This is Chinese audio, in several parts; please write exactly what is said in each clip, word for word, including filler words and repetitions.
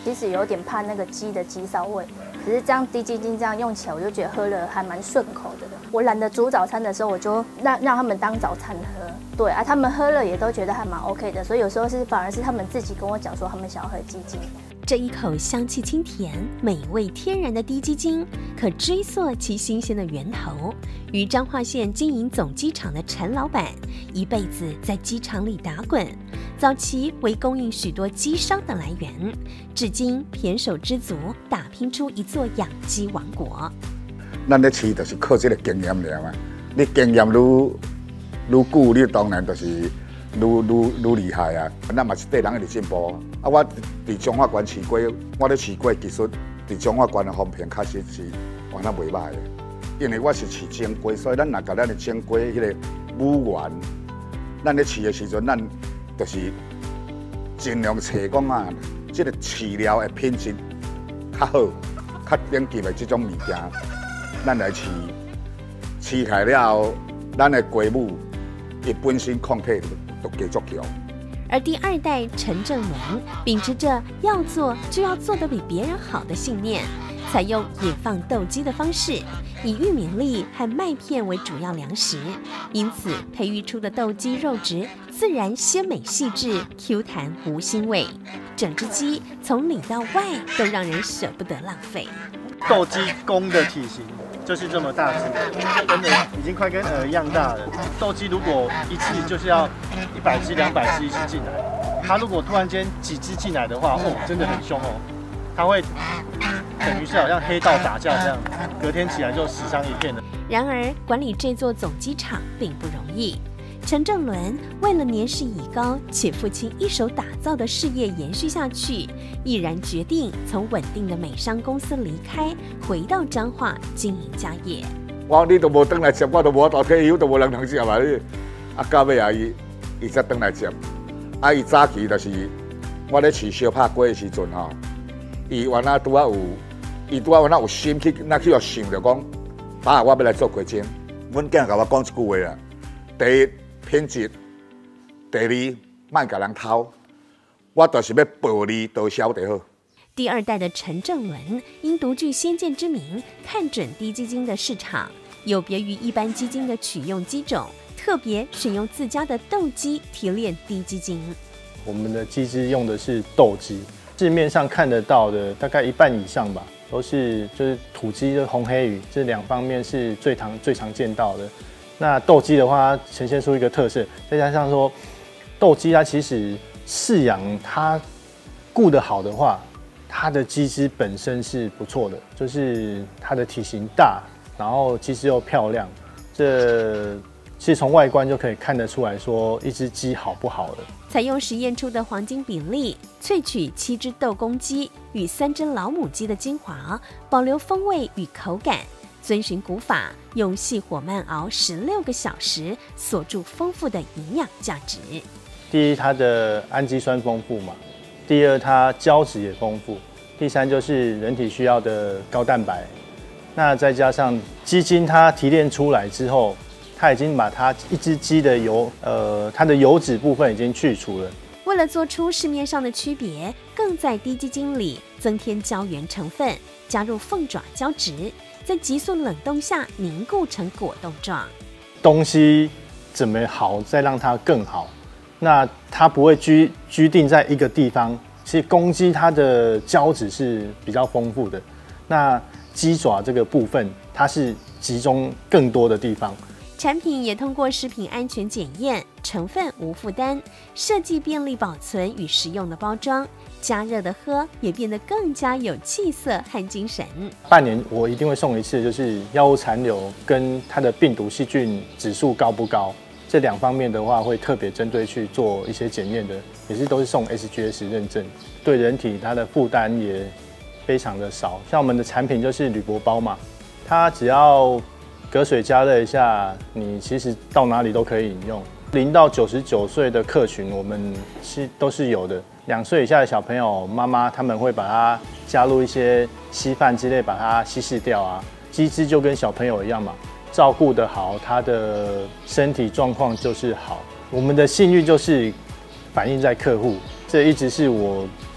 其实有点怕那个鸡的鸡骚味，只是这样低基精这样用起来，我就觉得喝了还蛮顺口的。我懒得煮早餐的时候，我就让让他们当早餐喝。对啊，他们喝了也都觉得还蛮 OK 的，所以有时候是反而是他们自己跟我讲说他们想要喝鸡精。 这一口香气清甜、美味天然的低基精，可追溯其新鲜的源头。于彰化县经营总机场的陈老板，一辈子在机场里打滚，早期为供应许多鸡商的来源，至今胼手知足，打拼出一座养鸡王国。 咱咧饲就是靠这个经验了嘛，你经验愈愈久，你当然就是愈愈愈厉害啊！咱嘛是对人一直进步。啊，我伫彰化县饲过，我咧饲过技术，伫彰化县的方面确实是玩得袂歹的。因为我是饲蒸鸡，所以咱若甲咱的蒸鸡迄个母源，咱咧饲的时阵，咱就是尽量找讲啊，即个饲料的品质较好、较顶级的即种物件，咱来饲。饲起来了后，咱的鸡母伊本身抗体都加足强。 而第二代陈正伦秉持着要做就要做得比别人好的信念，采用野放斗鸡的方式，以玉米粒和麦片为主要粮食，因此培育出的斗鸡肉质自然鲜美细致、Q 弹无腥味，整只鸡从里到外都让人舍不得浪费。 斗鸡公的体型就是这么大只，真的已经快跟鹅一样大了。斗鸡如果一次就是要一百只、两百只一起进来，它如果突然间几只进来的话，哦，真的很凶哦。它会等于是好像黑道打架这样，隔天起来就死伤一片了。 然而，管理这座总机场并不容易。陈正伦为了年事已高且父亲一手打造的事业延续下去，毅然决定从稳定的美商公司离开，回到彰化经营家业。 我你都无回来接，我都无到退休，都无人通接嘛你。啊，到尾啊，伊伊才回来接。啊，伊早期就是我咧饲小拍鸡的时阵吼，伊原来拄啊有，伊拄啊原来有心去，那去要想着讲，爸，我要来做鸡精。阮囝甲我讲一句话啊，第一。品质，第二，莫甲人偷，我就是要薄利多销就好。 第二代的陈正伦因独具先见之明，看准低基精的市场，有别于一般基精的取用鸡种，特别选用自家的斗鸡提炼低基精。 我们的鸡只用的是斗鸡，市面上看得到的大概一半以上吧，都是就是土鸡的红黑羽，这两方面是最常最常见到的。那斗鸡的话，呈现出一个特色，再加上说，斗鸡它其实饲养它顾得好的话，它的鸡只本身是不错的，就是它的体型大，然后鸡只又漂亮，这其实从外观就可以看得出来说一只鸡好不好了。 采用实验出的黄金比例，萃取七只斗公鸡与三只老母鸡的精华，保留风味与口感。遵循古法，用细火慢熬十六个小时，锁住丰富的营养价值。 第一，它的氨基酸丰富嘛；第二，它胶质也丰富；第三，就是人体需要的高蛋白。那再加上鸡精，它提炼出来之后，它已经把它一只鸡的油，呃，它的油脂部分已经去除了。 为了做出市面上的区别，更在低基精里增添胶原成分，加入凤爪胶质。在急速冷冻下凝固成果冻状。 东西怎么好，再让它更好。那它不会居居定在一个地方。其实公鸡它的胶质是比较丰富的，那鸡爪这个部分它是集中更多的地方。 产品也通过食品安全检验，成分无负担，设计便利保存与实用的包装。加热的喝也变得更加有气色和精神。 半年我一定会送一次，就是药物残留跟它的病毒细菌指数高不高，这两方面的话会特别针对去做一些检验的，也是都是送 S G S 认证，对人体它的负担也非常的少。像我们的产品就是铝箔包嘛，它只要隔水加热一下，你其实到哪里都可以饮用。零到九十九岁的客群，我们是都是有的。两岁以下的小朋友，妈妈他们会把它加入一些稀饭之类，把它稀释掉啊。鸡只就跟小朋友一样嘛，照顾得好，他的身体状况就是好。我们的信誉就是反映在客户，这一直是我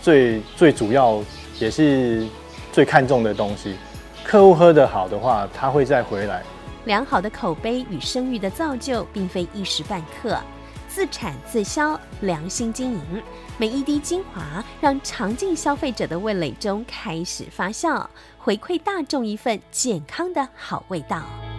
最最主要也是最看重的东西。客户喝得好的话，他会再回来。 良好的口碑与声誉的造就，并非一时半刻，自产自销，良心经营，每一滴精华让常进消费者的味蕾中开始发酵，回馈大众一份健康的好味道。